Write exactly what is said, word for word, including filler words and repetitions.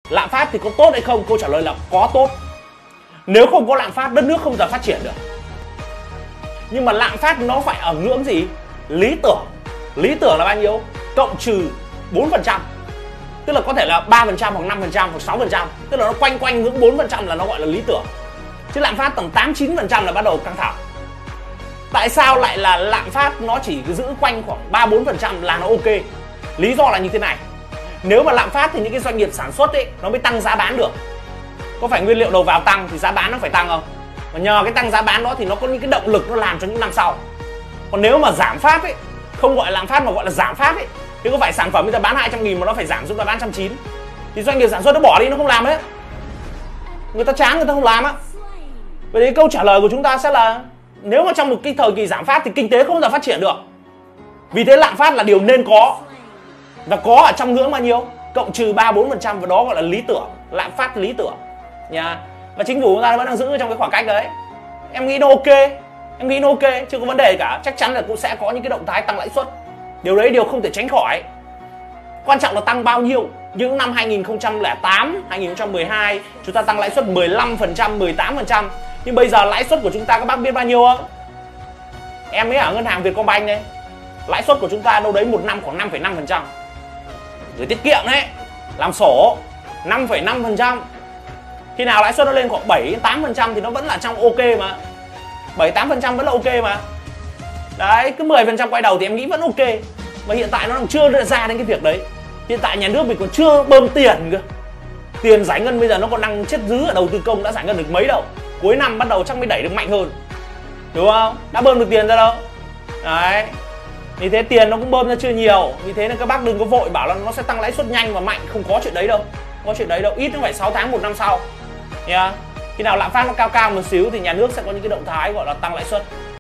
Lạm phát thì có tốt hay không? Câu trả lời là có tốt. Nếu không có lạm phát, đất nước không thể phát triển được. Nhưng mà lạm phát nó phải ở ngưỡng gì? Lý tưởng. Lý tưởng là bao nhiêu? Cộng trừ bốn phần trăm. Tức là có thể là ba phần trăm hoặc năm phần trăm hoặc sáu phần trăm. Tức là nó quanh quanh ngưỡng bốn phần trăm là nó gọi là lý tưởng. Chứ lạm phát tầm tám chín phần trăm là bắt đầu căng thẳng. Tại sao lại là lạm phát nó chỉ giữ quanh khoảng ba bốn phần trăm là nó ok? Lý do là như thế này. Nếu mà lạm phát thì những cái doanh nghiệp sản xuất ấy nó mới tăng giá bán được. Có phải nguyên liệu đầu vào tăng thì giá bán nó phải tăng không? Và nhờ cái tăng giá bán đó thì nó có những cái động lực nó làm cho những năm sau. Còn nếu mà giảm phát ấy, không gọi là lạm phát mà gọi là giảm phát ấy, thì có phải sản phẩm bây giờ bán hai trăm nghìn mà nó phải giảm giúp ta bán một trăm chín mươi thì doanh nghiệp sản xuất nó bỏ đi, nó không làm hết. Người ta chán, người ta không làm á. Vậy thì câu trả lời của chúng ta sẽ là nếu mà trong một cái thời kỳ giảm phát thì kinh tế không bao giờ phát triển được. Vì thế lạm phát là điều nên có. Và có ở trong ngưỡng bao nhiêu? Cộng trừ ba bốn phần trăm, và đó gọi là lý tưởng, lạm phát lý tưởng nha. Và chính phủ chúng ta vẫn đang giữ trong cái khoảng cách đấy. Em nghĩ nó ok, em nghĩ nó ok, chưa có vấn đề cả. Chắc chắn là cũng sẽ có những cái động thái tăng lãi suất. Điều đấy điều không thể tránh khỏi. Quan trọng là tăng bao nhiêu. Những năm hai nghìn không trăm lẻ tám, hai nghìn không trăm mười hai chúng ta tăng lãi suất mười lăm phần trăm, mười tám phần trăm. Nhưng bây giờ lãi suất của chúng ta các bác biết bao nhiêu không? Em ấy ở ngân hàng Vietcombank đây, lãi suất của chúng ta đâu đấy một năm khoảng năm phẩy năm phần trăm. Gửi tiết kiệm đấy, làm sổ năm phẩy năm phần trăm. Khi nào lãi suất nó lên khoảng bảy đến tám phần trăm thì nó vẫn là trong ok mà. bảy tám phần trăm vẫn là ok mà. Đấy, cứ mười phần trăm quay đầu thì em nghĩ vẫn ok. Và hiện tại nó đang chưa ra đến cái việc đấy. Hiện tại nhà nước mình còn chưa bơm tiền cơ. Tiền giải ngân bây giờ nó còn đang chết dứ ở đầu tư công, đã giải ngân được mấy đâu. Cuối năm bắt đầu chắc mới đẩy được mạnh hơn. Đúng không? Đã bơm được tiền ra đâu. Đấy. Vì thế tiền nó cũng bơm ra chưa nhiều. Vì thế nên các bác đừng có vội bảo là nó sẽ tăng lãi suất nhanh và mạnh. Không có chuyện đấy đâu. Không có chuyện đấy đâu. Ít nó phải sáu tháng một năm sau. Yeah. Khi nào lạm phát nó cao cao một xíu thì nhà nước sẽ có những cái động thái gọi là tăng lãi suất.